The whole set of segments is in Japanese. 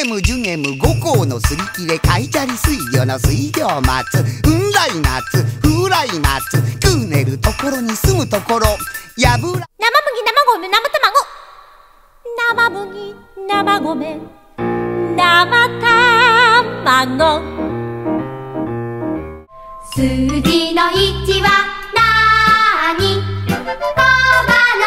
M、準 M、5校のすり切れ、海砂利水魚の水魚松、雲来夏、風来夏、クーネルところに住むところ、やぶら。 生麦、生米、生卵。生麦、生米、生卵。数字の1はなーに？コマの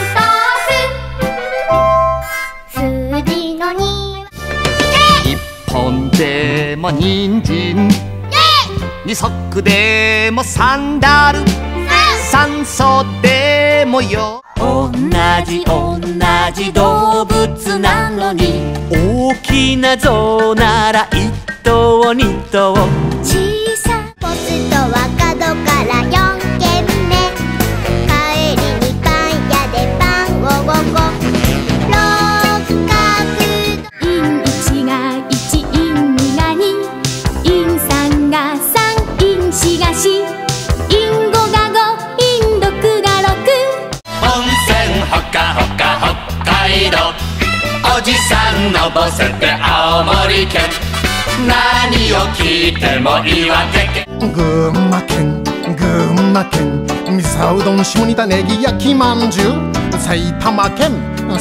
煙突。数字の2は 1本でも人参、2足でもサンダル、3層でもよ。同じ動物なのに、大きな象なら1頭2頭。 小さいポストは角から4軒目。帰りにパン屋でパンを5個。六角陰1が1、陰2が2、陰3が3、陰4が4、陰5が5、陰6が6。 温泉ほかほか北海道、おじさんのぼせて青森県、何を聞いても岩手県。 群馬県みそうどん、下仁田ネギ焼きまんじゅう。埼玉県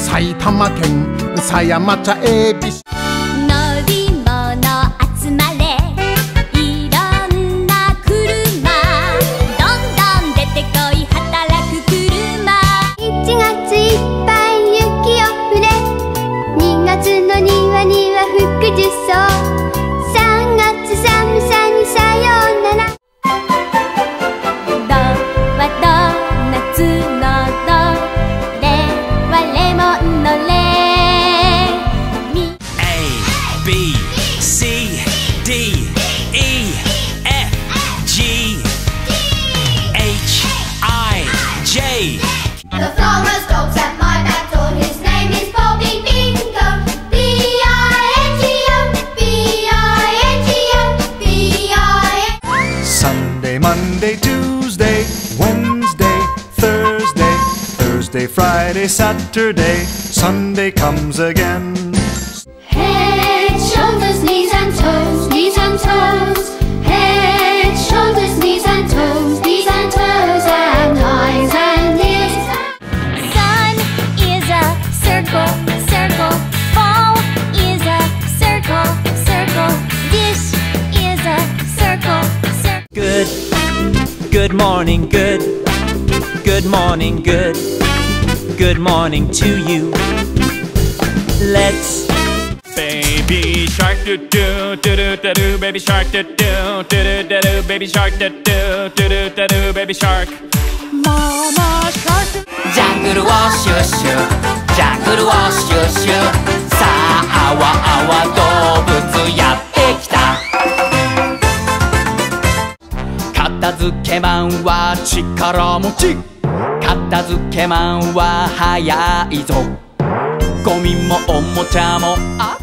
狭山茶エビ。 乗り物集まれ、いろんな車、どんどん出てこい働く車。1月いっぱい雪を降れ、2月の庭には福寿草、3月寒さにさようなら。ドはドーナツのド、レはレモンのレ。 A B C D E F G H I J. The flower stops at my back door. His name is Bobby Bingo. B-I-N-G-O, B-I-N-G-O, B-I-N-G-O. Sunday, Monday, Tuesday, Wednesday, Thursday, Thursday, Friday, Saturday, Sunday comes again. Head, shoulders, knees and toes, knees and toes. Head, shoulders, knees and toes, knees and toes, and eyes and ears. Sun is a circle, circle. Ball is a circle, circle. Dish is a circle, circle. Good morning, good morning, good morning to you. Let's Baby shark do do do do do do, baby shark do do do do do do, baby shark do do do do do do, baby shark. Mama shark. ジャングルをシュッシュ、ジャングルをシュッシュ、さああわあわ動物やってきた。片付けマンは力持ち、片付けマンは速いぞ。ゴミもおもちゃもあ